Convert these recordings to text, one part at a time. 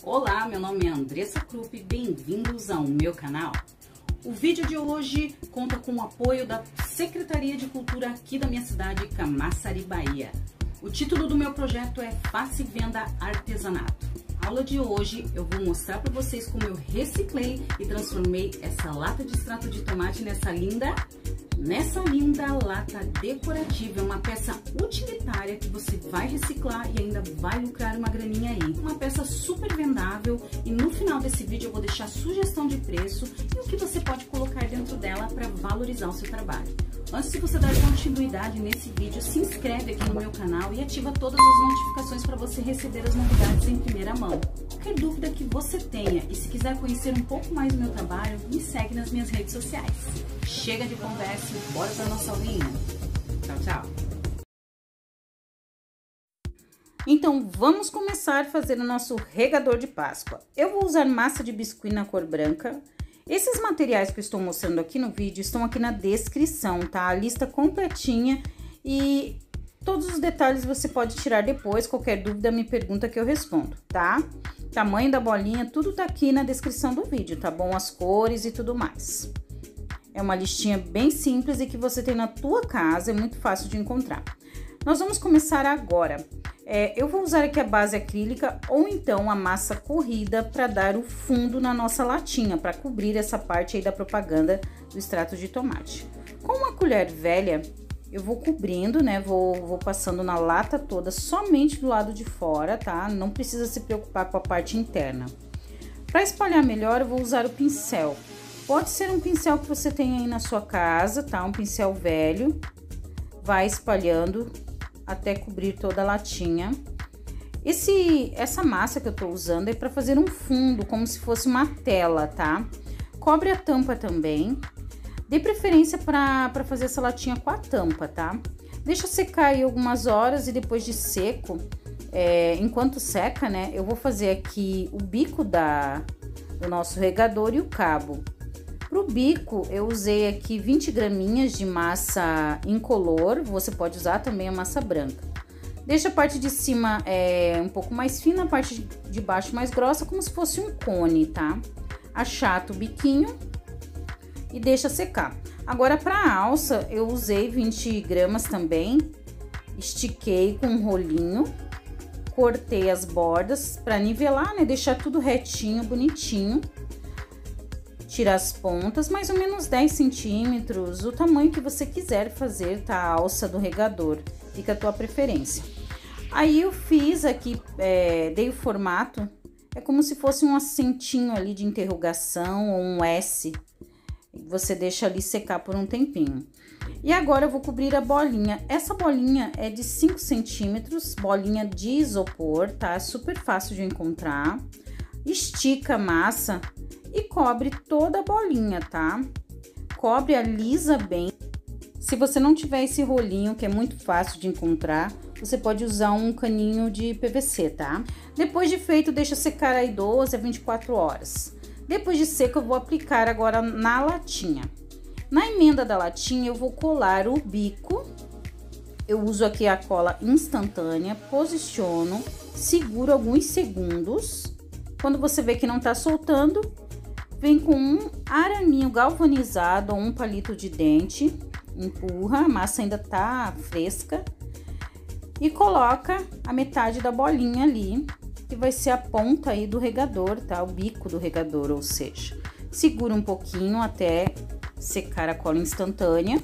Olá, meu nome é Andressa Krupp, bem-vindos ao meu canal. O vídeo de hoje conta com o apoio da Secretaria de Cultura aqui da minha cidade, Camaçari, Bahia. O título do meu projeto é Faça e Venda Artesanato. Na aula de hoje eu vou mostrar para vocês como eu reciclei e transformei essa lata de extrato de tomate nessa linda lata decorativa. É uma peça utilitária que você vai reciclar e ainda vai lucrar uma graninha aí. Uma peça super vendável e no final desse vídeo eu vou deixar sugestão de preço e o que você pode colocar dentro dela para valorizar o seu trabalho. Antes de você dar continuidade nesse vídeo, se inscreve aqui no meu canal e ativa todas as notificações para você receber as novidades em primeira mão. Qualquer dúvida que você tenha e se quiser conhecer um pouco mais do meu trabalho, me segue nas minhas redes sociais. Chega de conversa e bora para nossa aulinha. Tchau, tchau! Então, vamos começar fazendo o nosso regador de Páscoa. Eu vou usar massa de biscuit na cor branca. Esses materiais que eu estou mostrando aqui no vídeo estão aqui na descrição, tá? A lista completinha e todos os detalhes você pode tirar depois. Qualquer dúvida me pergunta que eu respondo, tá? Tamanho da bolinha, tudo tá aqui na descrição do vídeo, tá bom? As cores e tudo mais. É uma listinha bem simples e que você tem na tua casa, é muito fácil de encontrar. Nós vamos começar agora. Eu vou usar aqui a base acrílica ou então a massa corrida para dar o fundo na nossa latinha, para cobrir essa parte aí da propaganda do extrato de tomate. Com uma colher velha, eu vou cobrindo, né? Vou passando na lata toda, somente do lado de fora, tá? Não precisa se preocupar com a parte interna. Para espalhar melhor, eu vou usar o pincel. Pode ser um pincel que você tem aí na sua casa, tá? Um pincel velho. Vai espalhando até cobrir toda a latinha. Essa massa que eu tô usando é para fazer um fundo, como se fosse uma tela, tá? Cobre a tampa também. Dê preferência para fazer essa latinha com a tampa, tá? Deixa secar aí algumas horas e depois de seco, enquanto seca, né? Eu vou fazer aqui o bico do nosso regador e o cabo. Pro bico, eu usei aqui 20 graminhas de massa incolor, você pode usar também a massa branca. Deixa a parte de cima um pouco mais fina, a parte de baixo mais grossa, como se fosse um cone, tá? Achata o biquinho e deixa secar. Agora, para a alça, eu usei 20 gramas também, estiquei com um rolinho, cortei as bordas para nivelar, né? Deixar tudo retinho, bonitinho. Tirar as pontas, mais ou menos 10 centímetros, o tamanho que você quiser fazer, tá? A alça do regador, fica a tua preferência. Aí eu fiz aqui, dei o formato, é como se fosse um acentinho ali de interrogação ou um S. Você deixa ali secar por um tempinho. E agora eu vou cobrir a bolinha. Essa bolinha é de 5 centímetros, bolinha de isopor, tá? Super fácil de encontrar. Estica a massa e cobre toda a bolinha, tá? Cobre, alisa bem. Se você não tiver esse rolinho, que é muito fácil de encontrar, você pode usar um caninho de PVC, tá? Depois de feito, deixa secar aí 12 a 24 horas. Depois de seco, eu vou aplicar agora na latinha. Na emenda da latinha, eu vou colar o bico. Eu uso aqui a cola instantânea, posiciono, seguro alguns segundos. Quando você vê que não tá soltando, vem com um araminho galvanizado ou um palito de dente, empurra, a massa ainda tá fresca, e coloca a metade da bolinha ali, que vai ser a ponta aí do regador, tá? O bico do regador, ou seja, segura um pouquinho até secar a cola instantânea.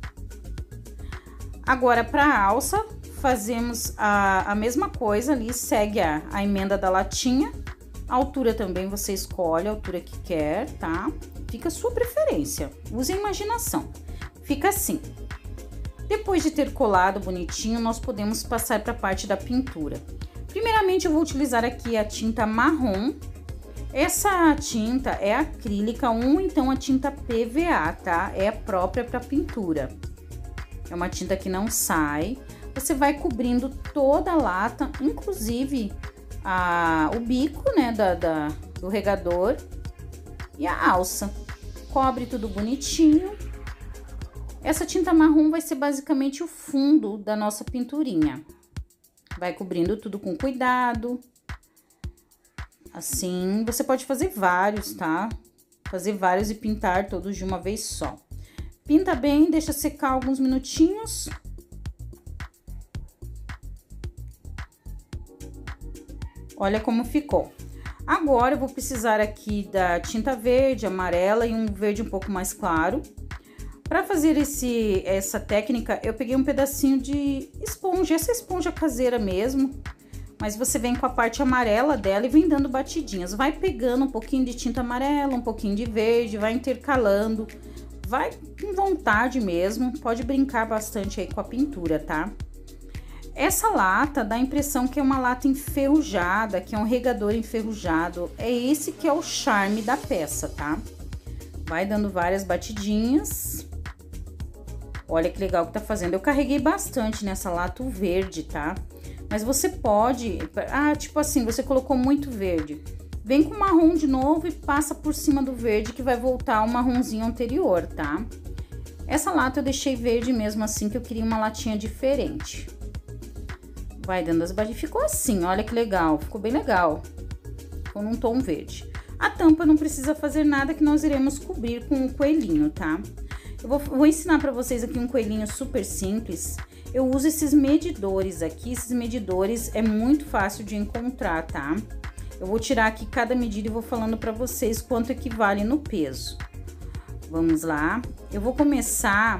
Agora, para a alça, fazemos a mesma coisa ali, segue a emenda da latinha. A altura também você escolhe a altura que quer, tá? Fica a sua preferência, use a imaginação. Fica assim. Depois de ter colado bonitinho, nós podemos passar para a parte da pintura. Primeiramente, eu vou utilizar aqui a tinta marrom. Essa tinta é acrílica ou então a tinta PVA, tá? É a própria para pintura. É uma tinta que não sai. Você vai cobrindo toda a lata, inclusive o bico, né, do regador e a alça. Cobre tudo bonitinho. Essa tinta marrom vai ser basicamente o fundo da nossa pinturinha. Vai cobrindo tudo com cuidado. Assim, você pode fazer vários, tá? Fazer vários e pintar todos de uma vez só. Pinta bem, deixa secar alguns minutinhos. Olha como ficou. Agora, eu vou precisar aqui da tinta verde, amarela e um verde um pouco mais claro. Para fazer essa técnica, eu peguei um pedacinho de esponja, essa esponja caseira mesmo. Mas você vem com a parte amarela dela e vem dando batidinhas. Vai pegando um pouquinho de tinta amarela, um pouquinho de verde, vai intercalando. Vai com vontade mesmo, pode brincar bastante aí com a pintura, tá? Essa lata dá a impressão que é uma lata enferrujada, que é um regador enferrujado. É esse que é o charme da peça, tá? Vai dando várias batidinhas. Olha que legal que tá fazendo. Eu carreguei bastante nessa lata o verde, tá? Mas você pode... tipo assim, você colocou muito verde. Vem com o marrom de novo e passa por cima do verde, que vai voltar ao marronzinho anterior, tá? Essa lata eu deixei verde mesmo assim, que eu queria uma latinha diferente. Vai dando as batidinhas. Ficou assim, olha que legal. Ficou bem legal. Ficou num tom verde. A tampa não precisa fazer nada, que nós iremos cobrir com o coelhinho, tá? Eu vou ensinar pra vocês aqui um coelhinho super simples. Eu uso esses medidores aqui. Esses medidores é muito fácil de encontrar, tá? Eu vou tirar aqui cada medida e vou falando pra vocês quanto equivale no peso. Vamos lá. Eu vou começar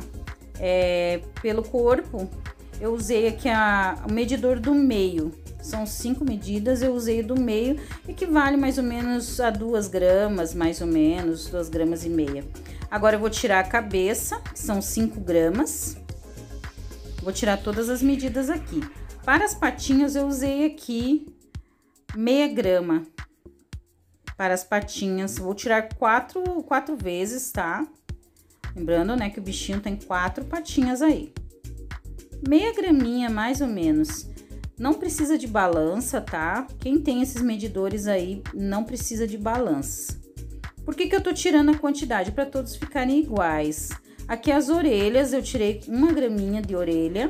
pelo corpo. Eu usei aqui o medidor do meio. São 5 medidas, eu usei do meio. Equivale mais ou menos a 2 gramas, mais ou menos, 2,5 gramas. Agora, eu vou tirar a cabeça, que são 5 gramas. Vou tirar todas as medidas aqui. Para as patinhas, eu usei aqui meia grama. Para as patinhas, vou tirar quatro vezes, tá? Lembrando, né, que o bichinho tem 4 patinhas aí. Meia graminha, mais ou menos. Não precisa de balança, tá? Quem tem esses medidores aí, não precisa de balança. Por que que eu tô tirando a quantidade? Para todos ficarem iguais. Aqui as orelhas, eu tirei 1 graminha de orelha.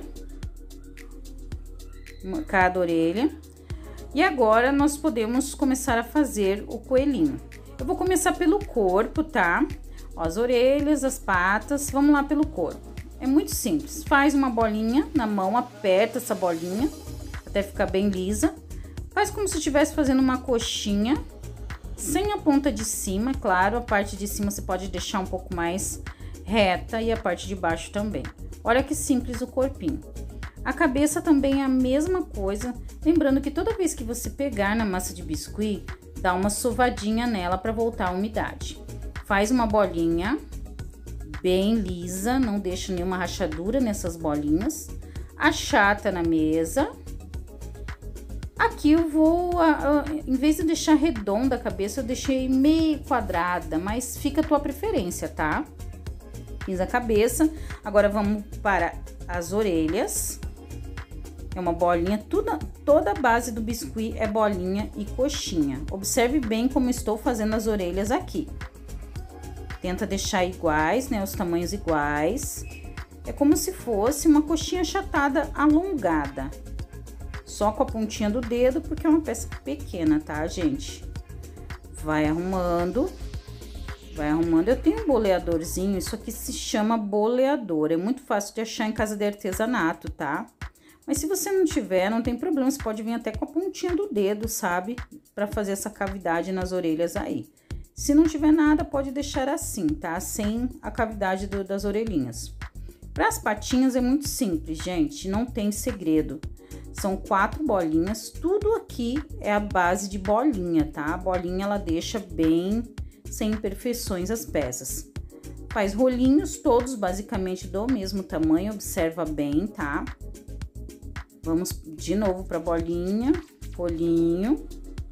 Cada orelha. E agora, nós podemos começar a fazer o coelhinho. Eu vou começar pelo corpo, tá? Ó, as orelhas, as patas, vamos lá pelo corpo. É muito simples. Faz uma bolinha na mão, aperta essa bolinha até ficar bem lisa. Faz como se estivesse fazendo uma coxinha, sem a ponta de cima, claro. A parte de cima você pode deixar um pouco mais reta e a parte de baixo também. Olha que simples o corpinho. A cabeça também é a mesma coisa. Lembrando que toda vez que você pegar na massa de biscuit, dá uma sovadinha nela para voltar a umidade. Faz uma bolinha bem lisa, não deixa nenhuma rachadura nessas bolinhas. Achata na mesa. Aqui eu vou, em vez de deixar redonda a cabeça, eu deixei meio quadrada, mas fica a tua preferência, tá? Fiz a cabeça. Agora vamos para as orelhas. É uma bolinha, toda a base do biscuit é bolinha e coxinha. Observe bem como estou fazendo as orelhas aqui. Tenta deixar iguais, né? Os tamanhos iguais. É como se fosse uma coxinha achatada alongada. Só com a pontinha do dedo, porque é uma peça pequena, tá, gente? Vai arrumando. Vai arrumando. Eu tenho um boleadorzinho, isso aqui se chama boleador. É muito fácil de achar em casa de artesanato, tá? Mas se você não tiver, não tem problema, você pode vir até com a pontinha do dedo, sabe? Pra fazer essa cavidade nas orelhas aí. Se não tiver nada, pode deixar assim, tá? Sem a cavidade das orelhinhas. Para as patinhas é muito simples, gente, não tem segredo. São 4 bolinhas, tudo aqui é a base de bolinha, tá? A bolinha, ela deixa bem sem imperfeições as peças. Faz rolinhos, todos basicamente do mesmo tamanho, observa bem, tá? Vamos de novo para bolinha, rolinho,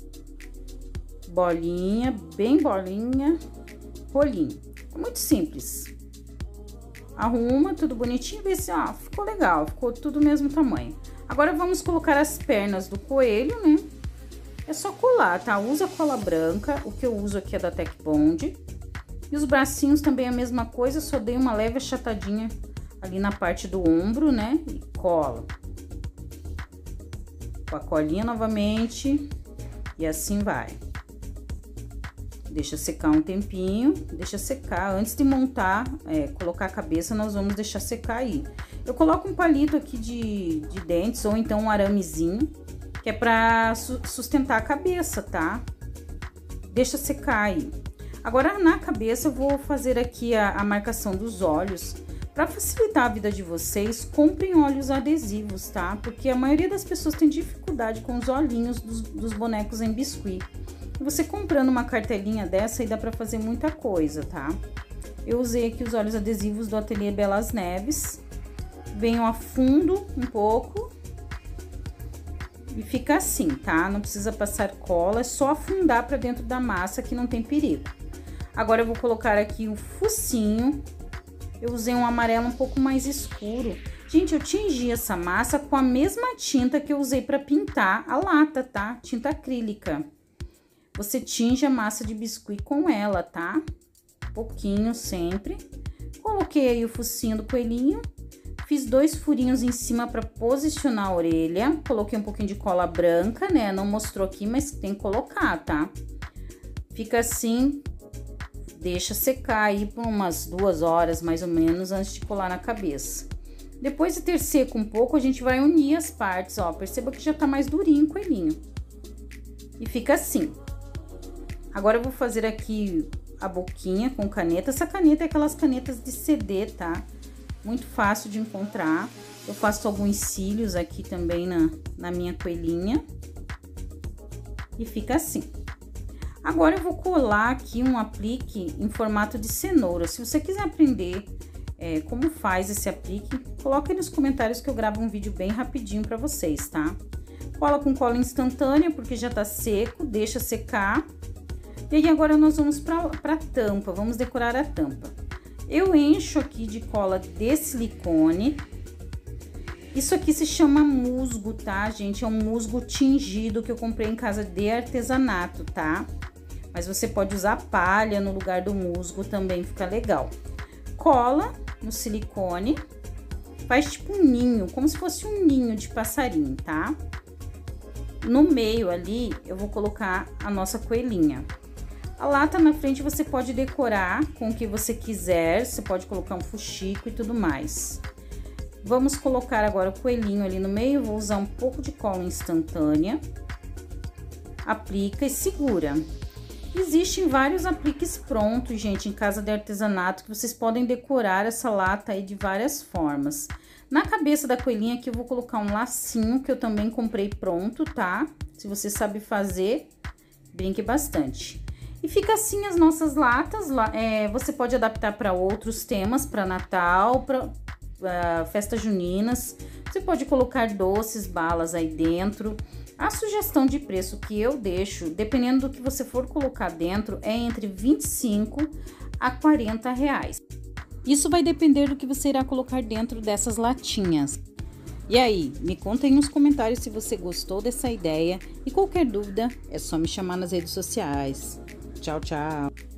bolinha, bem bolinha, rolinho. É muito simples. Arruma tudo bonitinho, vê se, ó, ficou legal, ficou tudo do mesmo tamanho. Agora, vamos colocar as pernas do coelho, né? É só colar, tá? Usa cola branca, o que eu uso aqui é da Tec Bond. E os bracinhos também é a mesma coisa, só dei uma leve achatadinha ali na parte do ombro, né? E cola. Com a colinha novamente, e assim vai. Deixa secar um tempinho, deixa secar. Antes de montar, colocar a cabeça, nós vamos deixar secar aí. Eu coloco um palito aqui de dentes ou então um aramezinho, que é pra sustentar a cabeça, tá? Deixa secar aí. Agora, na cabeça, eu vou fazer aqui a marcação dos olhos. Para facilitar a vida de vocês, comprem olhos adesivos, tá? Porque a maioria das pessoas tem dificuldade com os olhinhos dos bonecos em biscuit. Você comprando uma cartelinha dessa aí dá para fazer muita coisa, tá? Eu usei aqui os olhos adesivos do Ateliê Belas Neves. Venho a fundo um pouco e fica assim, tá? Não precisa passar cola, é só afundar para dentro da massa que não tem perigo. Agora eu vou colocar aqui o focinho. Eu usei um amarelo um pouco mais escuro. Gente, eu tingi essa massa com a mesma tinta que eu usei para pintar a lata, tá? Tinta acrílica. Você tinge a massa de biscuit com ela, tá? Pouquinho sempre. Coloquei aí o focinho do coelhinho. Fiz 2 furinhos em cima para posicionar a orelha. Coloquei um pouquinho de cola branca, né? Não mostrou aqui, mas tem que colocar, tá? Fica assim. Deixa secar aí por umas 2 horas, mais ou menos, antes de colar na cabeça. Depois de ter seco um pouco, a gente vai unir as partes, ó. Perceba que já tá mais durinho o coelhinho. E fica assim. Agora eu vou fazer aqui a boquinha com caneta. Essa caneta é aquelas canetas de CD, tá? Muito fácil de encontrar. Eu faço alguns cílios aqui também na minha coelhinha. E fica assim. Agora eu vou colar aqui um aplique em formato de cenoura. Se você quiser aprender como faz esse aplique, coloca aí nos comentários que eu gravo um vídeo bem rapidinho para vocês, tá? Cola com cola instantânea, porque já tá seco, deixa secar. E aí agora nós vamos pra tampa, vamos decorar a tampa. Eu encho aqui de cola de silicone. Isso aqui se chama musgo, tá, gente? É um musgo tingido que eu comprei em casa de artesanato, tá? Mas você pode usar palha no lugar do musgo, também fica legal. Cola no silicone, faz tipo um ninho, como se fosse um ninho de passarinho, tá? No meio ali, eu vou colocar a nossa coelhinha. A lata na frente você pode decorar com o que você quiser, você pode colocar um fuxico e tudo mais. Vamos colocar agora o coelhinho ali no meio, vou usar um pouco de cola instantânea. Aplica e segura. Existem vários apliques prontos, gente, em casa de artesanato, que vocês podem decorar essa lata aí de várias formas. Na cabeça da coelhinha aqui eu vou colocar um lacinho, que eu também comprei pronto, tá? Se você sabe fazer, brinque bastante. E fica assim as nossas latas, você pode adaptar para outros temas, para Natal, para festas juninas. Você pode colocar doces, balas aí dentro. A sugestão de preço que eu deixo, dependendo do que você for colocar dentro, é entre 25 a 40 reais. Isso vai depender do que você irá colocar dentro dessas latinhas. E aí, me conta aí nos comentários se você gostou dessa ideia e qualquer dúvida é só me chamar nas redes sociais. Tchau, tchau!